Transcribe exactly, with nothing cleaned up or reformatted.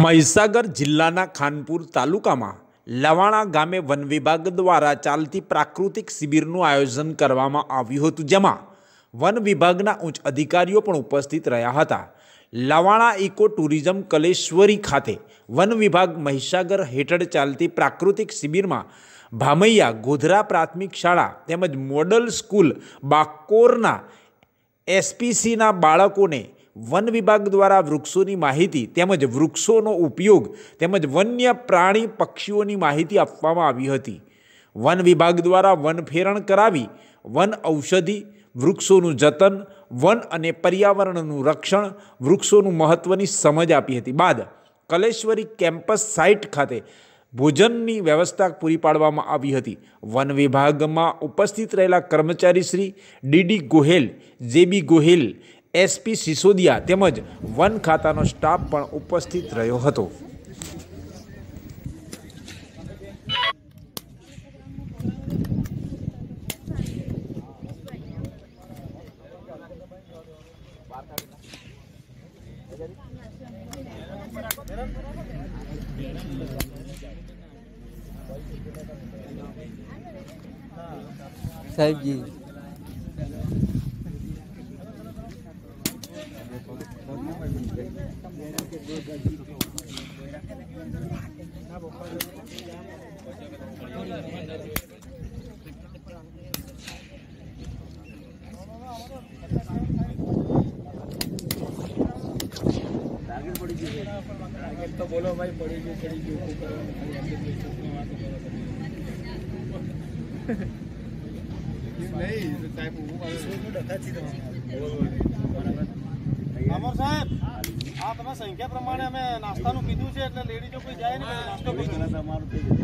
મહીસાગર જિલ્લાના ખાનપુર તાલુકામાં લવાણા ગામે વન વિભાગ દ્વારા ચાલતી પ્રાકૃતિક શિબિરનું આયોજન કરવામાં આવ્યું હતું, જેમાં વન વિભાગના ઉચ્ચ અધિકારીઓ પણ ઉપસ્થિત રહ્યા હતા। લવાણા ઇકો ટુરિઝમ કલેશ્વરી ખાતે વન વિભાગ મહીસાગર હેઠળ ચાલતી પ્રાકૃતિક શિબિરમાં ભામૈયા ગોધરા પ્રાથમિક શાળા તેમજ મોડલ સ્કૂલ બાકોરના એસપીસીના બાળકોને वन विभाग द्वारा वृक्षों माहिती तेमज वृक्षों उपयोग तेमज वन्य प्राणी पक्षीओं माहिती आपवामां आवी हती। वन विभाग द्वारा वन फेरण करावी वन औषधि वृक्षों जतन वन अने पर्यावरणनु रक्षण वृक्षों महत्वनी समझ आपी हती। बाद कलेश्वरी केम्पस साइट खाते भोजननी व्यवस्था पूरी पाडवामां आवी हती। वन विभाग में उपस्थित रहेला कर्मचारी Shri DD Gohel, JB Gohel, SP Sisodia तेमज वन खातानो स्टाफ पण उपस्थित रह्यो हतो। साहब जी तो बोलो भाई पड़ी गई पड़ी गई नहीं टाइप अमर साहेब आ तमे संख्या प्रमाणे अमे नास्तानु कीधुं छे એટલે લેડીજો કોઈ જાય ને નાસ્તો કરી